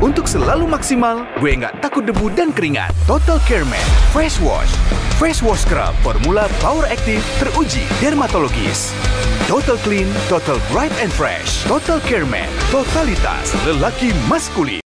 Untuk selalu maksimal, gue nggak takut debu dan keringat. Total Care Man Fresh Wash. Fresh Wash Scrub formula power active teruji dermatologis. Total Clean, Total Bright and Fresh. Total Care Man, totalitas lelaki maskulin.